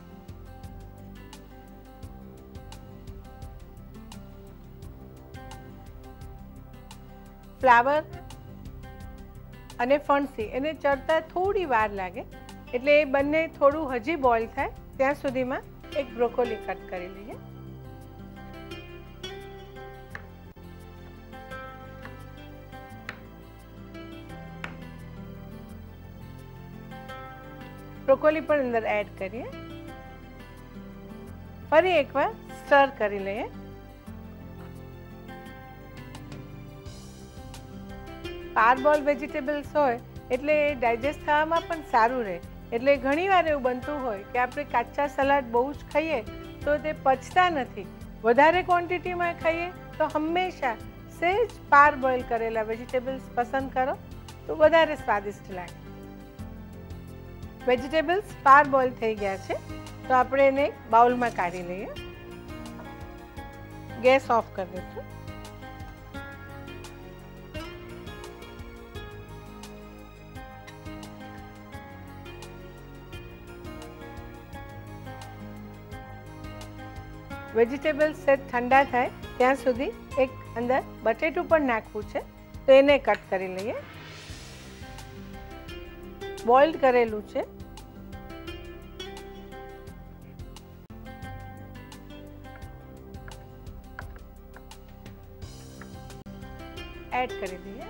Speaker 3: ફ્લાવર અને ફણસી એને ચડતા થોડી વાર લાગે એટલે એ બંને થોડું હજી બોઇલ થાય ત્યાં સુધીમાં એક બ્રોકોલી કટ કરી લઈએ. બ્રોકોલી પણ અંદર એડ કરીએ. ફરી એકવાર સ્ટર કરી લઈએ. પારબોલ વેજીટેબલ્સ હોય એટલે ડાયજેસ્ટ થવામાં પણ સારું રહે. એટલે ઘણીવાર એવું બનતું હોય કે આપણે કાચા સલાડ બહુ જ ખાઈએ તો તે પચતા નથી. વધારે ક્વોન્ટિટીમાં ખાઈએ તો હંમેશા સહેજ પાર બોઇલ કરેલા વેજીટેબલ્સ પસંદ કરો તો વધારે સ્વાદિષ્ટ લાગે. વેજીટેબલ્સ પાર બોઇલ થઈ ગયા છે તો આપણે એને બાઉલમાં કાઢી લઈએ. ગેસ ઓફ કરી દઈશું. વેજીટેબલ્સ સેટ ઠંડા થાય ત્યાં સુધી એક અંદર બટેટું પણ નાખવું છે તો એને કટ કરી લઈએ. બોઇલ્ડ કરેલું છે. એડ કરી દઈએ.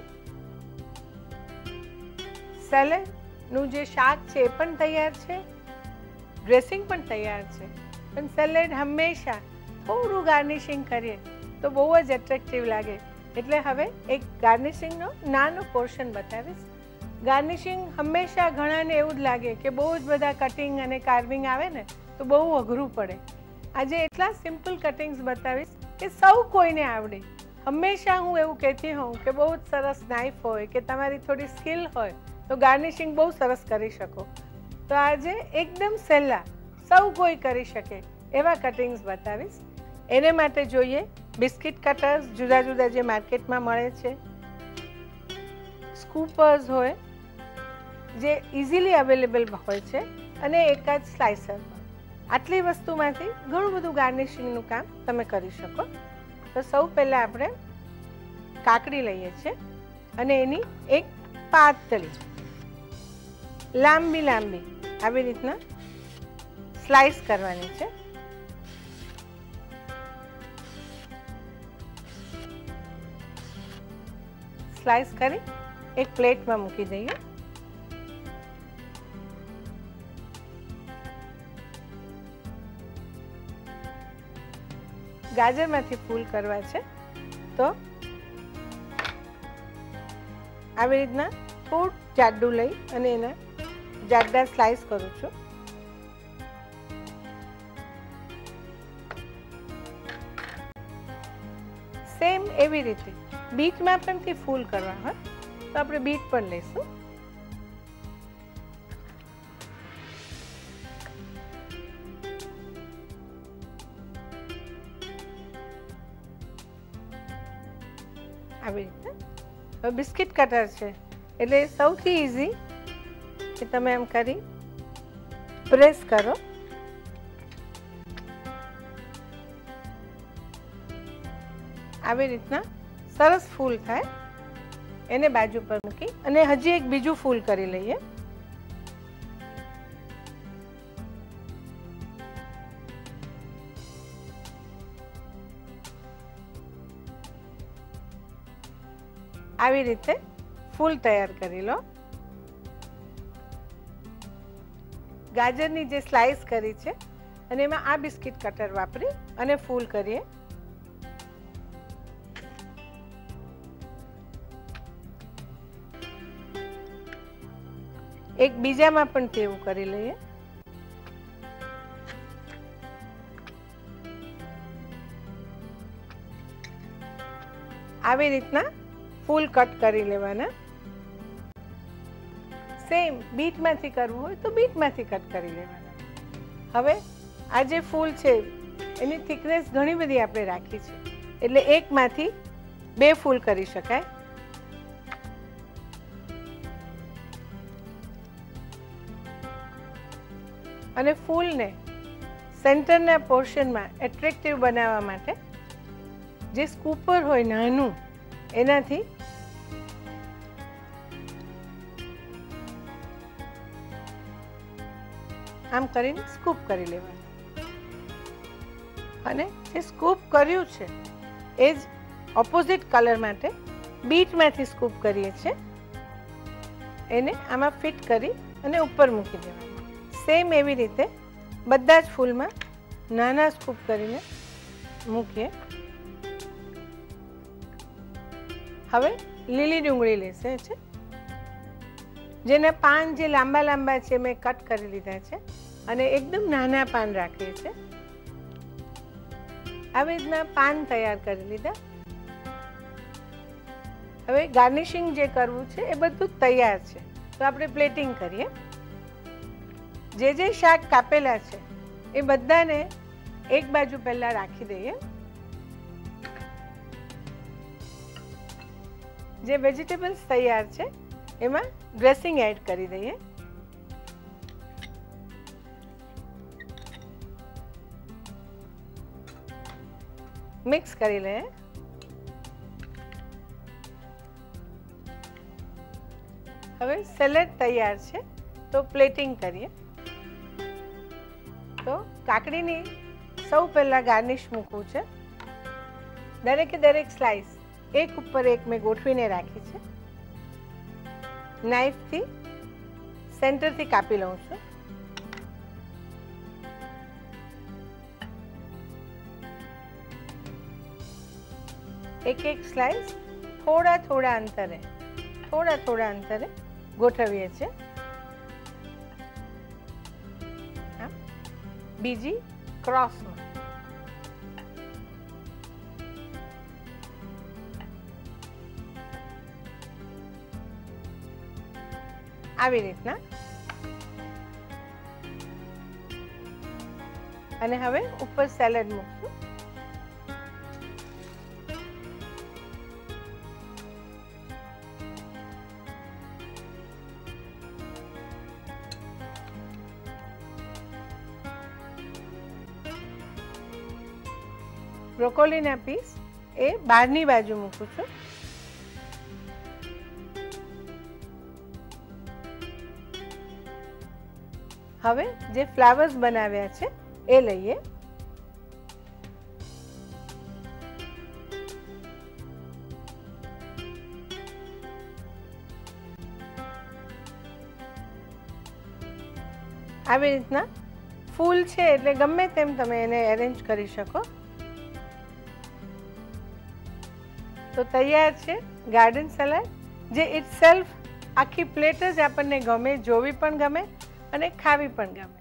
Speaker 3: સેલેડનું જે શાક છે એ પણ તૈયાર છે, ડ્રેસિંગ પણ તૈયાર છે. પણ સેલેડ હંમેશા થોડું ગાર્નિશિંગ કરીએ તો બહુ જ એટ્રેક્ટિવ લાગે. એટલે હવે એક ગાર્નિશિંગનો નાનો પોર્શન બતાવીશ. ગાર્નિશિંગ હંમેશા ઘણાને એવું જ લાગે કે બહુ જ બધા કટિંગ અને કાર્વિંગ આવે ને તો બહુ અઘરું પડે. આજે એટલા સિમ્પલ કટિંગ્સ બતાવીશ કે સૌ કોઈને આવડે. હંમેશા હું એવું કહેતી હોઉં કે બહુ જ સરસ નાઇફ હોય કે તમારી થોડી સ્કિલ હોય તો ગાર્નિશિંગ બહુ સરસ કરી શકો. તો આજે એકદમ સહેલા સૌ કોઈ કરી શકે એવા કટિંગ્સ બતાવીશ. એને માટે જોઈએ બિસ્કિટ કટર્સ જુદા જુદા જે માર્કેટમાં મળે છે, સ્કૂપર્સ હોય જે ઇઝીલી અવેલેબલ હોય છે અને એકાદ સ્લાઇસર. આટલી વસ્તુમાંથી ઘણું બધું ગાર્નિશિંગનું કામ તમે કરી શકો. તો સૌ પહેલાં આપણે કાકડી લઈએ છીએ અને એની એક પાતળી લાંબી લાંબી આવી રીતના સ્લાઇસ કરવાની છે. સ્લાઇસ કરી એક પ્લેટમાં મૂકી દઈએ. ગાજરમાંથી ફૂલ કરવા છે તો આવી રીતના થોડું જાડું લઈ અને એના જાડા સ્લાઇસ કરું છું. સેમ એવી રીતે બીટમાં પણ થી ફૂલ કરવા હોય તો આપણે બીટ પણ લઈશું. આવી રીતે. હવે બિસ્કિટ કટર છે એટલે સૌથી ઇઝી કે તમે એમ કરી પ્રેસ કરો. આવી રીતના સરસ ફૂલ થાય એને બાજુ પર મૂકી અને હજી એક બીજું ફૂલ કરી લઈએ. આવી રીતે ફૂલ તૈયાર કરી લો. ગાજરની જે સ્લાઇસ કરી છે અને એમાં આ બિસ્કિટ કટર વાપરી અને ફૂલ કરીએ. એક બીજામાં પણ તેવું કરી લઈએ. આવી રીતના ફૂલ કટ કરી લેવાના. સેમ બીટમાંથી કરવું હોય તો બીટમાંથી કટ કરી લેવાના. હવે આ જે ફૂલ છે એની થિકનેસ ઘણી બધી આપણે રાખી છે એટલે એકમાંથી બે ફૂલ કરી શકાય. અને ફૂલને સેન્ટરના પોર્શનમાં એટ્રેક્ટિવ બનાવવા માટે જે સ્કૂપર હોય નાનું એનાથી આમ કરીને સ્કૂપ કરી લેવાનું અને જે સ્કૂપ કર્યું છે એ જ ઓપોઝિટ કલર માટે બીટમાંથી સ્કૂપ કરીએ છીએ એને આમાં ફિટ કરી અને ઉપર મૂકી દેવાનું. સેમ એવી રીતે બધા જ ફૂલમાં નાના સ્કૂપ કરીને મૂકીએ. હવે લીલી ડુંગળી લેશે છે જેના પાન જે લાંબા લાંબા છે મેં કટ કરી લીધા છે અને એકદમ નાના પાન રાખીએ છીએ. આવી રીતના પાન તૈયાર કરી લીધા. હવે ગાર્નિશિંગ જે કરવું છે એ બધું તૈયાર છે તો આપણે પ્લેટિંગ કરીએ. જે જે શાક કાપેલા છે એ બધાને એક બાજુ પહેલા રાખી દઈએ. જે વેજીટેબલ્સ તૈયાર છે એમાં ડ્રેસિંગ એડ કરી દઈએ. મિક્સ કરી લઈએ. હવે સેલેડ તૈયાર છે તો પ્લેટિંગ કરીએ. તો કાકડીની સૌ પહેલા ગાર્નિશ મૂકવું છે. દરેકે દરેક સ્લાઇસ એક ઉપર એક મેં ગોઠવીને રાખી છે. નાઇફથી સેન્ટરથી કાપી લઉં છું. એક એક સ્લાઇસ થોડા થોડા અંતરે થોડા થોડા અંતરે ગોઠવીએ છીએ. બીજી ક્રોસમાં આવી રીતના અને હવે ઉપર સેલેડ મૂકશું. બ્રોકોલીના પીસ એ બહારની બાજુ મૂકું છું. હવે જે ફ્લાવર્સ બનાવ્યા છે એ લઈએ. આવી રીતના ફૂલ છે એટલે ગમે તેમ તમે એને એરેન્જ કરી શકો. તો તૈયાર છે ગાર્ડન સલાડ, જે ઇટસેલ્ફ આખી પ્લેટ જ આપણને ગમે, જોવી પણ ગમે અને ખાવી પણ ગમે.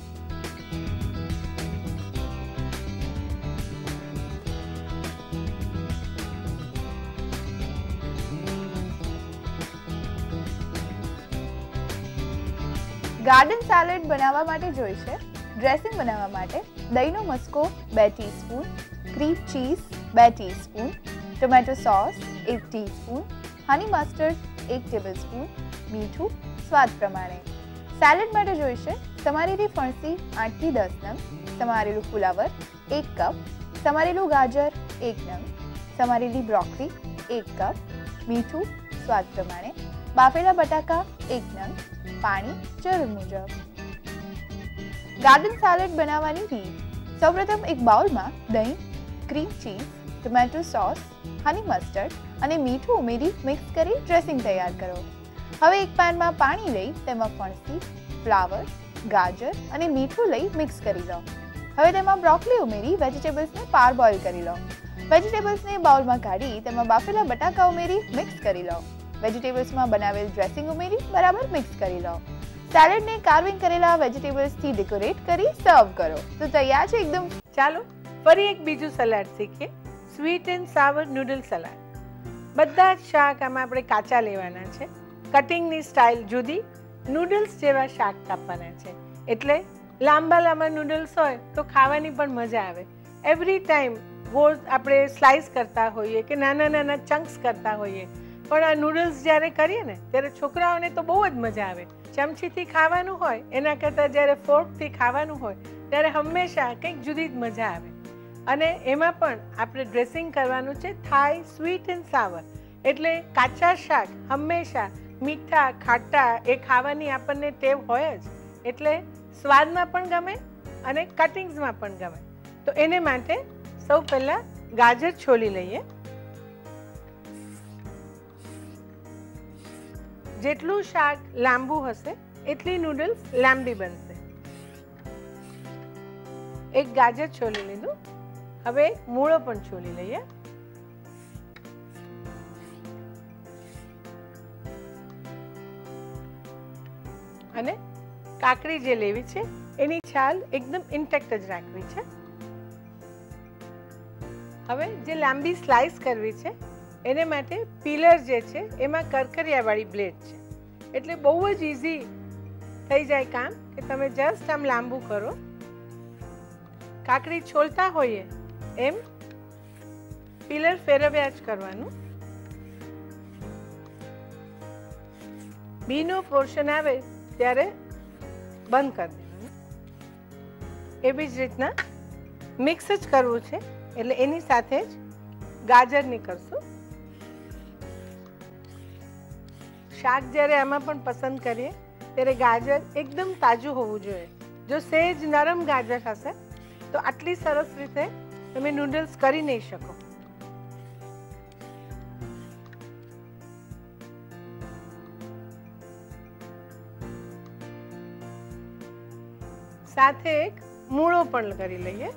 Speaker 1: ગાર્ડન સેલેડ બનાવવા માટે જોઈશે ડ્રેસિંગ બનાવવા માટે દહીંનો મસ્કો બે ટીસ્પૂન, ક્રીમ ચીઝ બે ટીસ્પૂન, ટોમેટો સોસ એક ટીસ્પૂન, હની મસ્ટર્ડ એક ટેબલસ્પૂન, મીઠું સ્વાદ પ્રમાણે. સેલેડ માટે જોઈશે સમારેલી ફણસી આઠ થી દસ નંગ, સમારેલું ફુલાવર એક કપ, સમારેલું ગાજર એક નંગ, સમારેલી બ્રોકોલી એક કપ, મીઠું સ્વાદ પ્રમાણે, બાફેલા બટાકા એક નંગ, પાણી જરૂર મુજબ. ગાર્ડન સેલેડ બનાવવાની રીત: સૌપ્રથમ એક બાઉલમાં દહીં, cream cheese, tomato sauce, honey mustard અને મીઠું ઉમેરી મિક્સ કરી ડ્રેસિંગ તૈયાર કરો. હવે એક પેનમાં પાણી લઈ તેમાં ફણસી, ફ્લાવર, ગાજર અને મીઠું લઈ મિક્સ કરી લો. હવે તેમાં બ્રોકોલી ઉમેરી વેજીટેબલ્સને પાર બોઇલ કરી લો. વેજીટેબલ્સને બાઉલમાં કાઢી તેમાં બાફેલા બટાકા ઉમેરી મિક્સ કરી લો. વેજીટેબલ્સમાં બનાવેલ ડ્રેસિંગ ઉમેરી બરાબર મિક્સ કરી લો. સેલેડને કાર્વિંગ કરેલા વેજીટેબલ્સથી ડેકોરેટ કરી સર્વ કરો. તો તૈયાર છે એકદમ.
Speaker 3: ચાલો ફરી એક બીજું સલાડ શીખીએ, sweet and sour noodle salad. બધા જ શાક આમાં આપણે કાચા લેવાના છે. કટિંગની સ્ટાઇલ જુદી, નૂડલ્સ જેવા શાક કાપવાના છે. એટલે લાંબા લાંબા નૂડલ્સ હોય તો ખાવાની પણ મજા આવે. એવરી ટાઈમ ગોળ આપણે સ્લાઇસ કરતા હોઈએ કે નાના નાના ચંક્સ કરતા હોઈએ પણ આ નૂડલ્સ જ્યારે કરીએ ને ત્યારે છોકરાઓને તો બહુ જ મજા આવે. ચમચીથી ખાવાનું હોય એના કરતાં જ્યારે ફોર્કથી ખાવાનું હોય ત્યારે હંમેશા કંઈક જુદી જ મજા આવે. અને એમાં પણ આપણે ડ્રેસિંગ કરવાનું છે થાઈ સ્વીટ એન્ડ સાવર, એટલે કાચા શાક હંમેશા મીઠા ખાટા એ ખાવાની આપણને ટેવ હોય જ, એટલે સ્વાદમાં પણ ગમે અને કટિંગ્સમાં પણ ગમે. તો એને માટે સૌ પહેલાં ગાજર છોલી લઈએ. જેટલું શાક લાંબુ હશે એટલી નૂડલ્સ લાંબી બનશે. એક ગાજર છોલી લીધું. હવે મૂળો પણ છોલી લઈએ. અને કાકડી જે લેવી છે એની છાલ એકદમ ઇન્ટેક્ટ જ રાખવી છે. હવે જે લાંબી સ્લાઇસ કરવી છે એને માટે પીલર જે છે એમાં કરકરિયાવાળી બ્લેડ છે, એટલે બહુ જ ઇઝી થઈ જાય કામ કે તમે જસ્ટ આમ લાંબુ કરો. કાકડી છોલતા હોઈએ એમ પીલર ફેરવ્યા જ કરવાનું. બીનો પોર્શન આવે ત્યારે બંધ કરી દેવાનું. એવી જ રીતના મિક્સ જ કરવું છે, એટલે એની સાથે જ ગાજરની કરશું. શાક જ્યારે આમાં પણ પસંદ કરીએ ત્યારે ગાજર એકદમ તાજું હોવું જોઈએ. જો સહેજ નરમ ગાજર હશે તો આટલી સરસ રીતે તમે નૂડલ્સ કરી નહીં શકો. સાથે એક મૂળો પણ કરી લઈએ.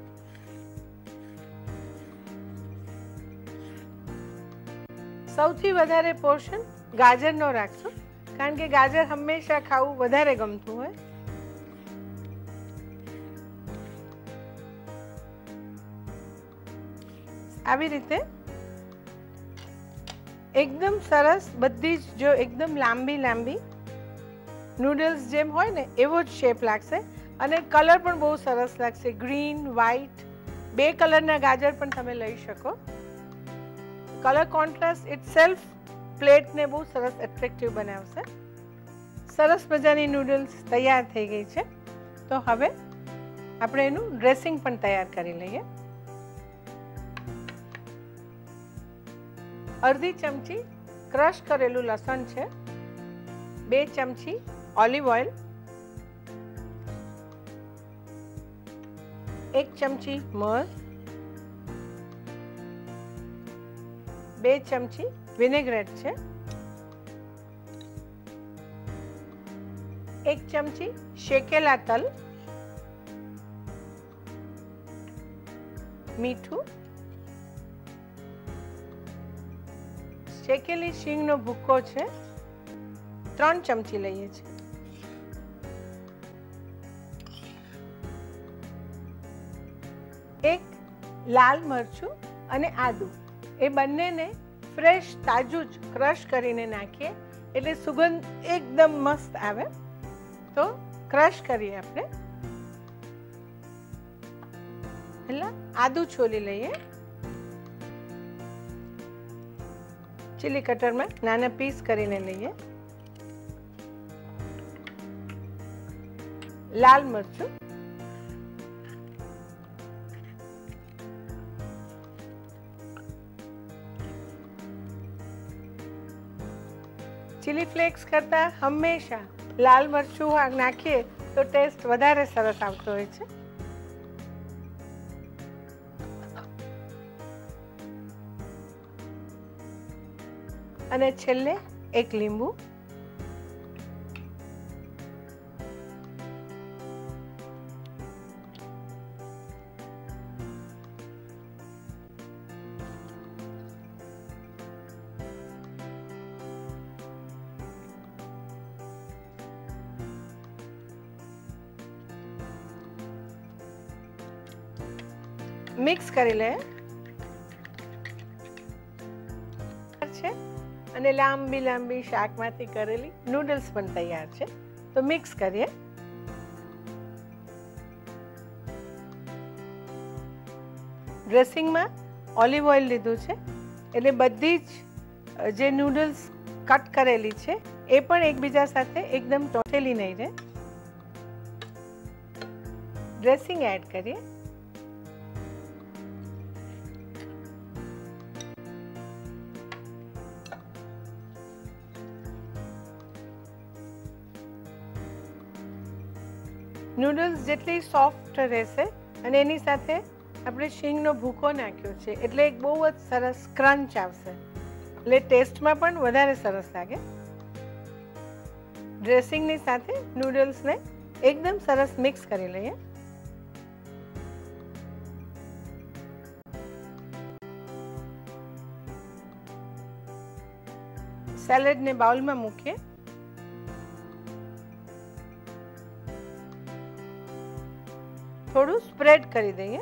Speaker 3: સૌથી વધારે પોર્શન ગાજરનો રાખશું, કારણ કે ગાજર હંમેશા ખાવું વધારે ગમતું હોય. આવી રીતે એકદમ સરસ બધી જ, જો એકદમ લાંબી લાંબી નૂડલ્સ જેમ હોય ને એવો જ શેપ લાગશે અને કલર પણ બહુ સરસ લાગશે. ગ્રીન, વ્હાઈટ બે કલરના ગાજર પણ તમે લઈ શકો. કલર કોન્ટ્રાસ્ટ ઇટસેલ્ફ પ્લેટને બહુ સરસ એટ્રેક્ટિવ બનાવશે. સરસ મજાની નૂડલ્સ તૈયાર થઈ ગઈ છે. તો હવે આપણે એનું ડ્રેસિંગ પણ તૈયાર કરી લઈએ. અડધી ચમચી ક્રશ કરેલું લસણ છે, બે ચમચી ઓલિવ ઓઇલ, એક ચમચી મધ, બે ચમચી વિનેગ્રેટ છે, એક ચમચી શેકેલા તલ, મીઠું, શેકેલી શીંગનો ભૂક્કો છે, ત્રણ ચમચી લઈએ છીએ. એક લાલ મરચું અને આદુ, એ બંનેને ફ્રેશ તાજું જ ક્રશ કરીને નાખીએ એટલે સુગંધ એકદમ મસ્ત આવે. તો ક્રશ કરીએ આપણે. પહેલા આદુ છોલી લઈએ. ચીલી કટરમાં નાના પીસ કરીને લઈએ. લાલ મરચું, ચીલી ફ્લેક્સ કરતાં હંમેશા લાલ મરચું નાખીએ તો ટેસ્ટ વધારે સરસ આવતો હોય છે. અને છેલ્લે એક લીંબુ. મિક્સ કરી લે છે અને લાંબી લાંબી શાકમાંથી કરેલી નૂડલ્સ પણ તૈયાર છે. તો મિક્સ કરીએ. ડ્રેસિંગમાં ઓલિવ ઓઇલ લીધું છે એટલે બધી જ જે નૂડલ્સ કટ કરેલી છે એ પણ એકબીજા સાથે એકદમ ચોંટેલી નહીં રહે. ડ્રેસિંગ એડ કરીએ. નૂડલ્સ જેટલી સોફ્ટ રહેશે અને એની સાથે આપણે શીંગનો ભૂકો નાખ્યો છે એટલે એક બહુ જ સરસ ક્રંચ આવશે, એટલે ટેસ્ટમાં પણ વધારે સરસ લાગે. ડ્રેસિંગની સાથે નૂડલ્સને એકદમ સરસ મિક્સ કરી લઈએ. સેલેડને બાઉલમાં મૂકીએ. થોડું સ્પ્રેડ કરી દઈએ.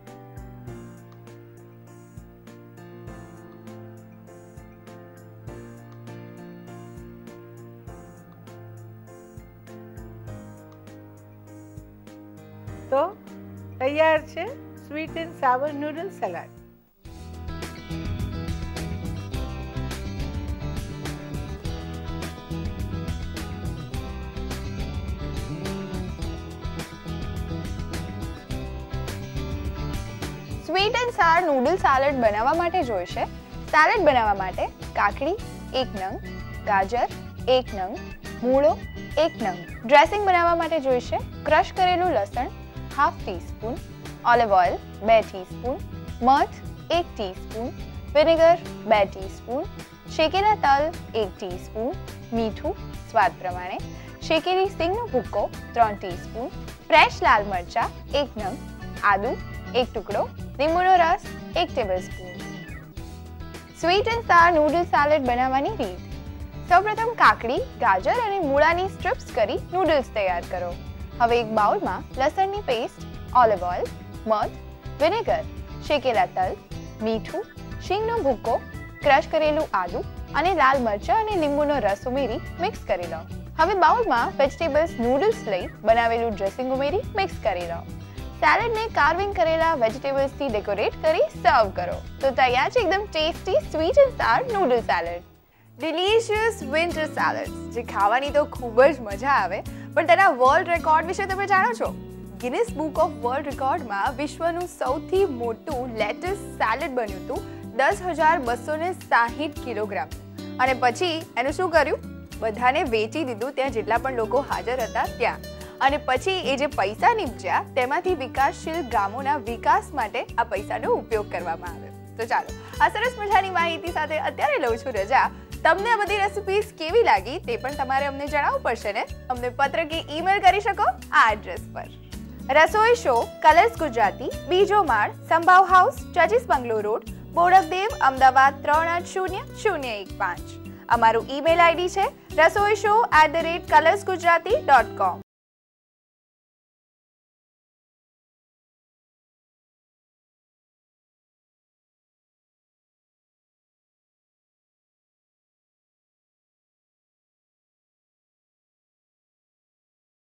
Speaker 3: તો તૈયાર છે sweet and sour noodle salad.
Speaker 1: Sweet and sour noodle salad બનાવવા માટે જોઈશે સાલડ બનાવવા માટે કાકડી એક નંગ, ગાજર એક નંગ, મૂળો એક નંગ. ડ્રેસિંગ બનાવવા માટે જોઈશે ક્રશ કરેલું લસણ હાફ ટીસ્પૂન, ઓલિવ ઓઇલ બે ટીસ્પૂન, મધ એક ટીસ્પૂન, વિનેગર બે ટીસ્પૂન, શેકેલા તલ એક ટીસ્પૂન, મીઠું સ્વાદ પ્રમાણે, શેકેલી સિંગનો ભૂક્કો ત્રણ ટીસ્પૂન, ફ્રેશ લાલ મરચા એક નંગ, આદુ એક ટુકડો, લીંબુનો રસ એક tablespoon. Sweet and sour noodle salad બનાવવાની રીત. સૌપ્રથમ કાકડી, ગાજર અને મૂળાની સ્ટ્રીપ્સ કરી નૂડલ્સ તૈયાર કરો. હવે એક બાઉલમાં લસણની પેસ્ટ, ઓલિવ ઓઇલ, મધ, વિનેગર, શેકેલા તલ, મીઠું, શીંગનો ભૂક્કો, ક્રશ કરેલું આદુ અને લાલ મરચાં અને લીંબુનો રસ ઉમેરી મિક્સ કરી લો. હવે બાઉલમાં વેજીટેબલ્સ નૂડલ્સ લઈ બનાવેલું ડ્રેસિંગ ઉમેરી મિક્સ કરી લો. સેલેડને કાર્વિંગ કરેલા વેજીટેબલ્સથી ડેકોરેટ કરી સર્વ કરો. તો તૈયાર છે એકદમ tasty sweet and sour noodle salad. Delicious winter salads જે ખાવાની તો ખૂબ જ મજા આવે, પણ તેના વર્લ્ડ રેકોર્ડ વિશે તમે જાણો છો? ગિનિસ બુક ઓફ વર્લ્ડ રેકોર્ડમાં વિશ્વનું સૌથી મોટું લેટસ સેલેડ બન્યું હતું દસ હજાર બસો ને સાહીઠ કિલોગ્રામ. અને પછી એનું શું કર્યું? બધાને વેચી દીધું ત્યાં જેટલા પણ લોકો હાજર હતા ત્યાં. અને પછી એ જે પૈસા નીપજ્યા તેમાંથી વિકાસશીલ ગામોના વિકાસ માટે આ પૈસાનો ઉપયોગ કરવામાં આવ્યો. તો ચાલો આ સરસ મજાની માહિતી સાથે અત્યારે લઉં છું રજા. તમને આ બધી રેસિપીઝ કેવી લાગી તે પણ તમારે અમને જણાવવું પડશે ને. અમને પત્ર કે ઈમેલ કરી શકો આ એડ્રેસ પર. રસોઈ શો કલર્સ ગુજરાતી, બીજો માળ, સંભાવ હાઉસ, જજીસ બંગલો રોડ, બોડકદેવ, અમદાવાદ ત્રણ આઠ શૂન્ય શૂન્ય એક પાંચ. અમારું ઈમેલ આઈડી છે rasoi show at the rate colors Gujarati dot કોમ.